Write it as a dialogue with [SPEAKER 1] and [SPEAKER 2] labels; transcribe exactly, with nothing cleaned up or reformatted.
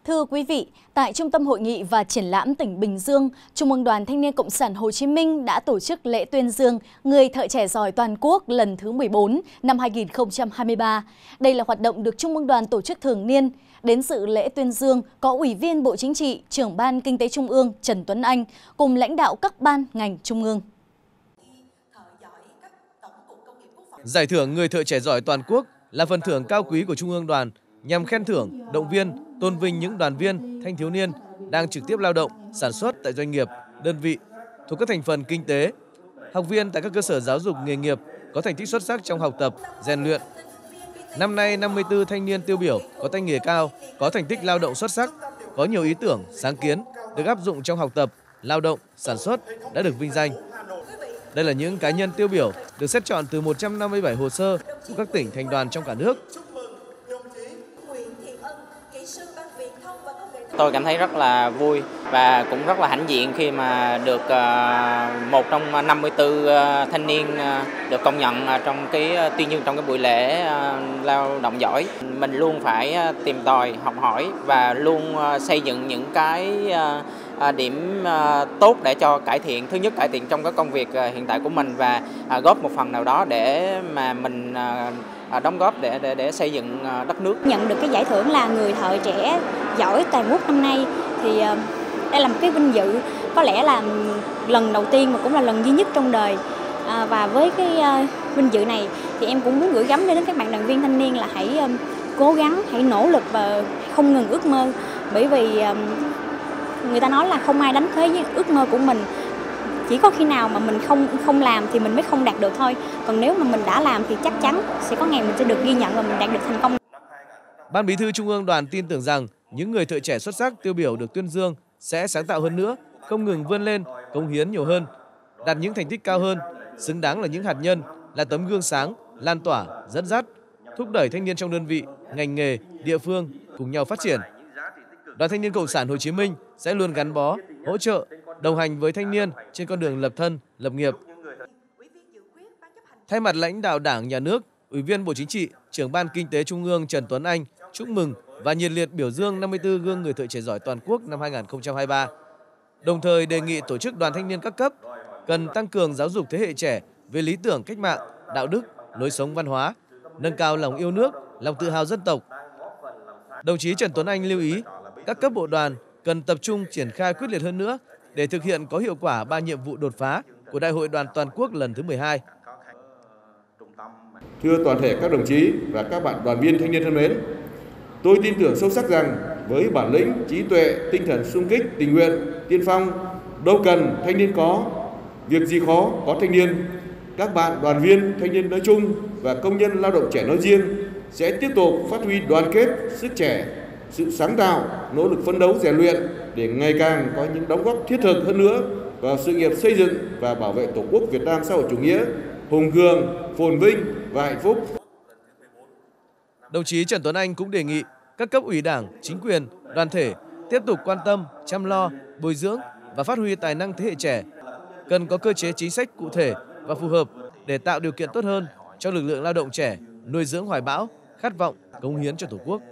[SPEAKER 1] Thưa quý vị, tại Trung tâm Hội nghị và Triển lãm tỉnh Bình Dương, Trung ương Đoàn Thanh niên Cộng sản Hồ Chí Minh đã tổ chức lễ tuyên dương Người thợ trẻ giỏi toàn quốc lần thứ mười bốn năm hai nghìn không trăm hai mươi ba. Đây là hoạt động được Trung ương Đoàn tổ chức thường niên. Đến dự lễ tuyên dương có Ủy viên Bộ Chính trị, Trưởng ban Kinh tế Trung ương Trần Tuấn Anh cùng lãnh đạo các ban ngành Trung ương.
[SPEAKER 2] Giải thưởng Người thợ trẻ giỏi toàn quốc là phần thưởng cao quý của Trung ương Đoàn nhằm khen thưởng, động viên, tôn vinh những đoàn viên, thanh thiếu niên đang trực tiếp lao động, sản xuất tại doanh nghiệp, đơn vị thuộc các thành phần kinh tế, học viên tại các cơ sở giáo dục nghề nghiệp có thành tích xuất sắc trong học tập, rèn luyện. Năm nay, năm mươi tư thanh niên tiêu biểu có tay nghề cao, có thành tích lao động xuất sắc, có nhiều ý tưởng, sáng kiến được áp dụng trong học tập, lao động, sản xuất đã được vinh danh. Đây là những cá nhân tiêu biểu được xét chọn từ một trăm năm mươi bảy hồ sơ của các tỉnh, thành đoàn trong cả nước.
[SPEAKER 3] Tôi cảm thấy rất là vui và cũng rất là hãnh diện khi mà được một trong năm mươi tư thanh niên được công nhận trong cái tuyên dương trong cái buổi lễ lao động giỏi. Mình luôn phải tìm tòi, học hỏi và luôn xây dựng những cái điểm tốt để cho cải thiện, thứ nhất cải thiện trong cái công việc hiện tại của mình và góp một phần nào đó để mà mình đóng góp để để để xây dựng đất nước.
[SPEAKER 4] Nhận được cái giải thưởng là Người thợ trẻ giỏi toàn quốc năm nay thì đây là một cái vinh dự, có lẽ là lần đầu tiên mà cũng là lần duy nhất trong đời. À, và với cái vinh dự này thì em cũng muốn gửi gắm đến các bạn đoàn viên thanh niên là hãy cố gắng, hãy nỗ lực và không ngừng ước mơ, bởi vì người ta nói là không ai đánh thuế với ước mơ của mình. Chỉ có khi nào mà mình không không làm thì mình mới không đạt được thôi. Còn nếu mà mình đã làm thì chắc chắn sẽ có ngày mình sẽ được ghi nhận và mình đạt được thành công.
[SPEAKER 2] Ban Bí thư Trung ương Đoàn tin tưởng rằng những người thợ trẻ xuất sắc tiêu biểu được tuyên dương sẽ sáng tạo hơn nữa, không ngừng vươn lên, cống hiến nhiều hơn, đạt những thành tích cao hơn, xứng đáng là những hạt nhân, là tấm gương sáng, lan tỏa, dẫn dắt, thúc đẩy thanh niên trong đơn vị, ngành nghề, địa phương cùng nhau phát triển. Đoàn Thanh niên Cộng sản Hồ Chí Minh sẽ luôn gắn bó, hỗ trợ, đồng hành với thanh niên trên con đường lập thân, lập nghiệp. Thay mặt lãnh đạo Đảng, Nhà nước, Ủy viên Bộ Chính trị, Trưởng ban Kinh tế Trung ương Trần Tuấn Anh chúc mừng và nhiệt liệt biểu dương năm mươi tư gương người thợ trẻ giỏi toàn quốc năm hai nghìn không trăm hai mươi ba. Đồng thời đề nghị tổ chức đoàn thanh niên các cấp cần tăng cường giáo dục thế hệ trẻ về lý tưởng cách mạng, đạo đức, lối sống văn hóa, nâng cao lòng yêu nước, lòng tự hào dân tộc. Đồng chí Trần Tuấn Anh lưu ý các cấp bộ đoàn cần tập trung triển khai quyết liệt hơn nữa để thực hiện có hiệu quả ba nhiệm vụ đột phá của Đại hội Đoàn toàn quốc lần thứ mười hai.
[SPEAKER 5] Thưa toàn thể các đồng chí và các bạn đoàn viên thanh niên thân mến, tôi tin tưởng sâu sắc rằng với bản lĩnh, trí tuệ, tinh thần xung kích, tình nguyện, tiên phong, đâu cần thanh niên có, việc gì khó có thanh niên, các bạn đoàn viên thanh niên nói chung và công nhân lao động trẻ nói riêng sẽ tiếp tục phát huy đoàn kết, sức trẻ, sự sáng tạo, nỗ lực phấn đấu rèn luyện để ngày càng có những đóng góp thiết thực hơn nữa vào sự nghiệp xây dựng và bảo vệ Tổ quốc Việt Nam xã hội chủ nghĩa hùng cường, phồn vinh và hạnh phúc.
[SPEAKER 2] Đồng chí Trần Tuấn Anh cũng đề nghị các cấp ủy Đảng, chính quyền, đoàn thể tiếp tục quan tâm, chăm lo, bồi dưỡng và phát huy tài năng thế hệ trẻ, cần có cơ chế chính sách cụ thể và phù hợp để tạo điều kiện tốt hơn cho lực lượng lao động trẻ nuôi dưỡng hoài bão, khát vọng cống hiến cho Tổ quốc.